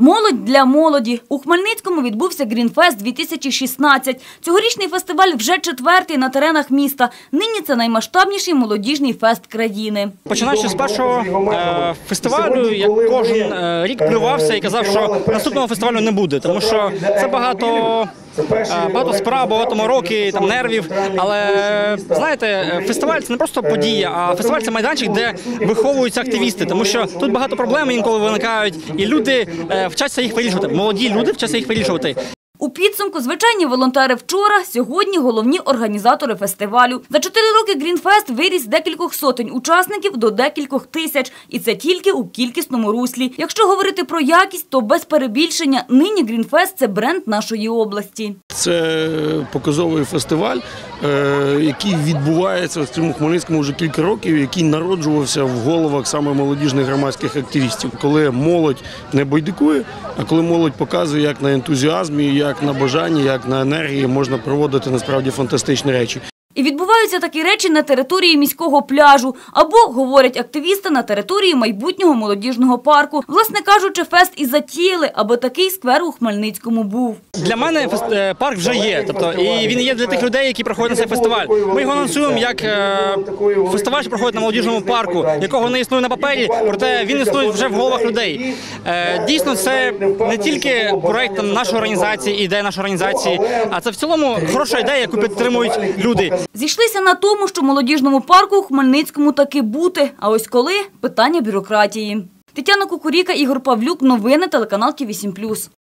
Молодь для молоді. У Хмельницькому відбувся Greenfest-2016. Цьогорічний фестиваль вже четвертий на теренах міста. Нині це наймасштабніший молодіжний фест країни. Починаючи з першого фестивалю, я кожен рік плювався і казав, що наступного фестивалю не буде, тому що це багато справ, багато мороки, нервів. Але, знаєте, фестиваль – це не просто подія, а фестиваль – це майданчик, де виховуються активісти, тому що тут багато проблем інколи виникають, і люди вчаться їх вирішувати, молоді люди вчаться їх вирішувати. У підсумку звичайні волонтери вчора, сьогодні головні організатори фестивалю. За 4 роки Greenfest виріс з декількох сотень учасників до декількох тисяч. І це тільки у кількісному руслі. Якщо говорити про якість, то без перебільшення нині Greenfest – це бренд нашої області. Це показовий фестиваль, який відбувається в цьому Хмельницькому вже кілька років, який народжувався в головах саме молодіжних громадських активістів. Коли молодь не байдикує, а коли молодь показує, як на ентузіазмі, як на бажанні, як на енергії можна проводити насправді фантастичні речі. І відбуваються такі речі на території міського пляжу або, говорять активісти, на території майбутнього молодіжного парку. Власне кажучи, фест і затіяли, аби такий сквер у Хмельницькому був. Для мене парк вже є, і він є для тих людей, які приходять на цей фестиваль. Ми його анонсуємо як фестиваль, що проходить на молодіжному парку, якого не існує на папері, проте він існує вже в головах людей. Дійсно, це не тільки проєкт нашої організації, ідея нашої організації, а це в цілому хороша ідея, яку підтримують люди. Зійшлися на тому, що молодіжному парку у Хмельницькому таки бути. А ось коли – питання бюрократії. Тетяна Кукуріка, Ігор Павлюк. Новини телеканал Ті 8+.